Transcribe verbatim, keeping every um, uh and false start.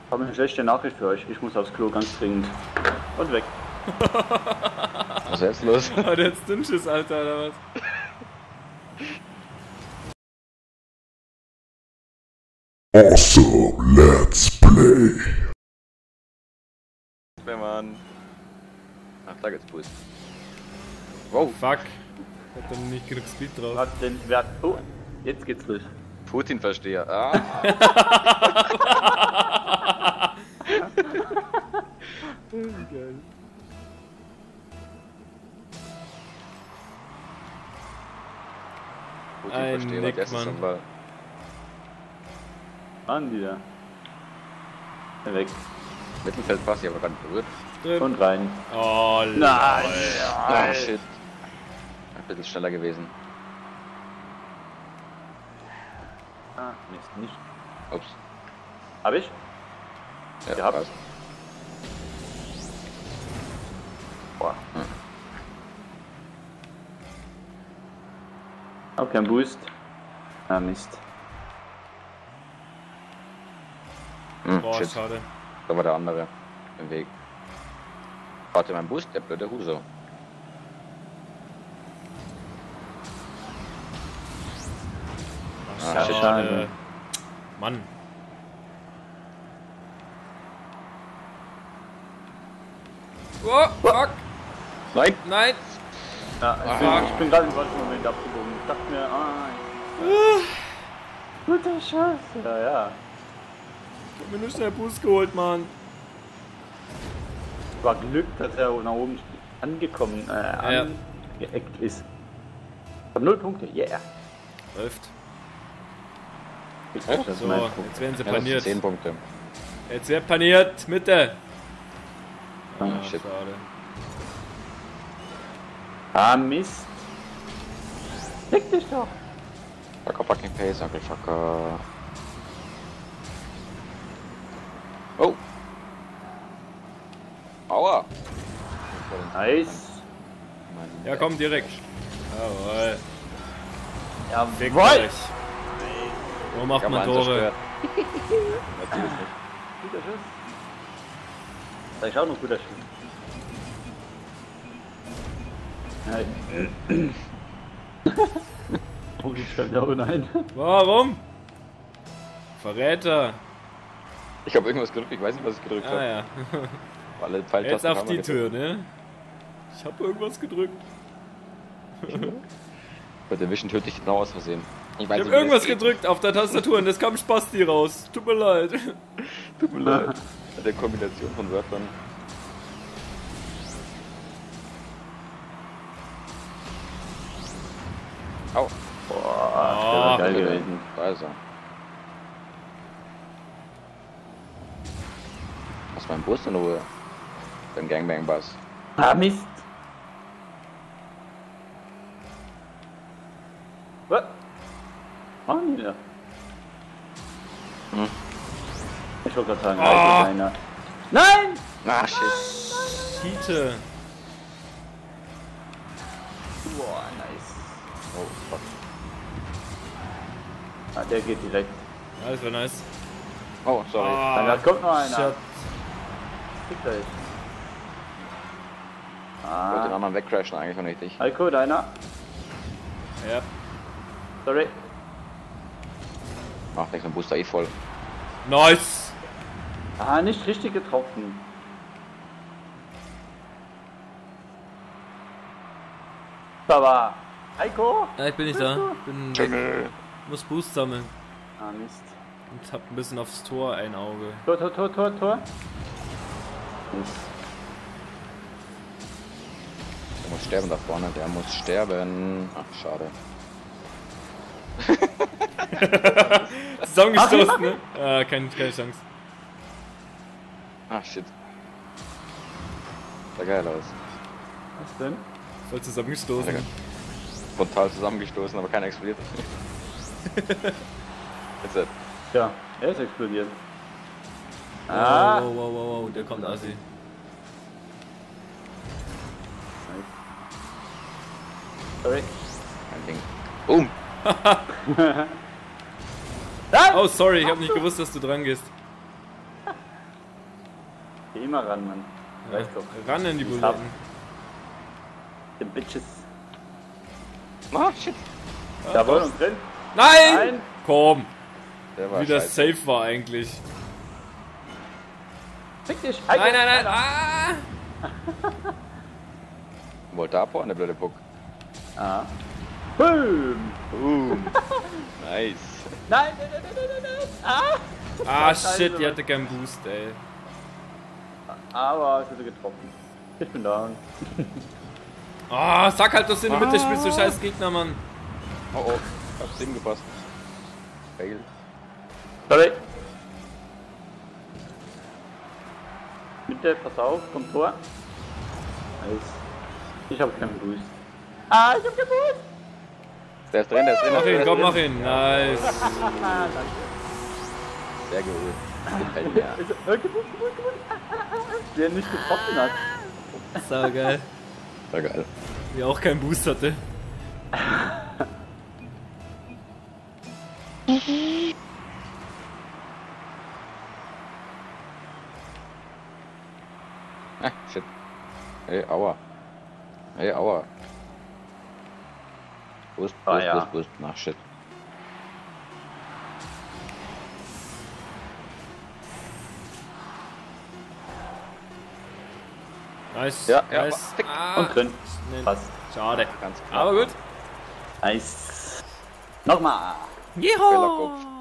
Ich habe eine schlechte Nachricht für euch. Ich muss aufs Klo ganz dringend. Und weg. Was ist jetzt los? Oh, der hat Dünnschiss, Alter, oder was? Awesome, let's play. Wenn man. Ach, da geht's Boost. Wow. Fuck. Ich hab dann nicht genug Speed drauf. Was denn? Wer? Oh, jetzt geht's los. Putin-Versteher. Ah. Geil. Putin-Versteher, Nick, der ist Mann. schon Ball. Mann, wieder. Weg. Mittelfeld passt, ich aber gar nicht berührt. Drin. Und rein. Oh, Nein! Ah, shit. Ein bisschen schneller gewesen. Ah, Mist, nicht. Ups. Hab ich? Ja, Gehabt. passt. Boah. Auch kein Boost. Ah, Mist. Hm, Boah, shit. schade. Da war der andere im Weg. Warte, mein Boost, der blöde Huso. Ach, Ah, schade. schade. Mann. Oh, fuck. Nein! Nein. Ja, ich, Ah. bin, ich bin gerade im falschen Moment abgebogen. Ich dachte mir, ah. Gute Scheiße. Ja, ja. Ich hab mir nur schnell Boost geholt, Mann. War Glück, dass er nach oben angekommen, äh, Ja. angeeckt ist. Ich hab null Punkte, yeah. Läuft. Ich weiß, das ist mein So, Punkt. jetzt werden sie Ja, das sind paniert. zehn Punkte. Jetzt wird paniert. Mitte. Ah, Ah, shit. schade. Ah, Mist. Leck dich doch. Fucker fucking Pace, Uncle Fucker. Oh! Aua! Nice. Ja, komm, direkt. Jawohl. Ja, Fick Jawohl. euch. Wo macht Ja, man Mann, Tore? zerstört. Natürlich nicht. Guter Schuss. Das ist auch noch guter Schuss. Nein. Oh, ich schreibe da unten ein. Warum? Verräter. Ich habe irgendwas gedrückt, ich weiß nicht, was ich gedrückt Ah habe. ja. Alle Jetzt Pfeiltasten auf haben wir die gedrückt. Tür, ne? Ich hab irgendwas gedrückt. Bei der Vision töte ich genau aus Versehen. Ich weiß Ich hab nicht, wie das irgendwas geht. gedrückt auf der Tastatur und es kam Spasti raus. Tut mir leid. Tut mir leid. Bei der Kombination von Wörtern. Au. Boah, der war Oh, geil Da gewesen. Da ist er. Was mein Bus in Ruhe? Beim Gangbang-Bass. Ah, Mist. Was? Machen die da? Hm. Ich wollte gerade sagen, Oh. da ist einer. Nein! Ah, shit. Schiete. Boah, nice. Oh, fuck. Ah, der geht direkt. Ja, das war nice. Oh, sorry. Dann da kommt noch einer. Shit. Fickt euch. Ich wollte den Ah, anderen wegcrashen eigentlich, und nicht dich. Heiko, deiner. Ja. Sorry. Ach, der Booster eh voll. Nice. Ah, nicht richtig getroffen. Aber Heiko? Ja, ich bin nicht da. Bin Jungle. muss Boost sammeln. Ah, Mist. Und hab ein bisschen aufs Tor ein Auge. Tor, Tor, Tor, Tor, Tor. Mist. Der muss sterben da vorne, der muss sterben. Ach, schade. Zusammengestoßen, ne? Ah, keine, keine Chance. Ach, shit. Sah geil aus. Was denn? Voll zusammengestoßen. Frontal zusammengestoßen, aber keiner explodiert. Jetzt halt. Ja, er ist explodiert. Wow, Ah! wow, wow, wow, wow, der kommt Assi. Sorry. Kein Ding. Boom! Nein! Oh, sorry, ich hab nicht gewusst, dass du dran gehst. Geh immer ran, Mann. Ja, Weißt doch. ran in die Ich hab- Buletten. Die Bitches. Oh, shit. Jawohl, und drin. Nein! Nein. Komm, Der war wie das scheiße. safe war eigentlich. Fick dich. Nein, nein, nein. Ah! Wollte abhauen, der blöde Puck. Ah. Boom. Boom. Nice. Nein, nein, nein, nein, nein, nein. Ah. Ah, Scheiße, shit, die Mann. hatte keinen Boost, ey. Aber es ist getroffen. Ich bin down. Ah, sag halt, dass du in der Mitte spielst, du scheiß Gegner, Mann. Oh oh, hab's ihm gepasst. Fail. Sorry. Mitte, pass auf, kommt Tor. Nice. Ich hab keinen Boost. Ah, ich hab keinen Boost. Der ist drin, der ist drin. Mach der ihn, ist komm, drin. mach ihn. Nice. Sehr gut. Gefällt mir. Ist er- äh, geboost, geboost, geboost. Der nicht getroffen hat. So geil. Sehr geil. Die auch keinen Boost hatte. Ah, shit. Hey, aua. Hey, aua. Boost, Ah, Boost, ja. Boost, Boost. Ach, shit. Nice. Ja, ja, nice. tick. Ah, Und drin. nee. Passt. Schade. Ganz klar. Aber gut. Nice. Nochmal. Jeho! Fehlerkopf.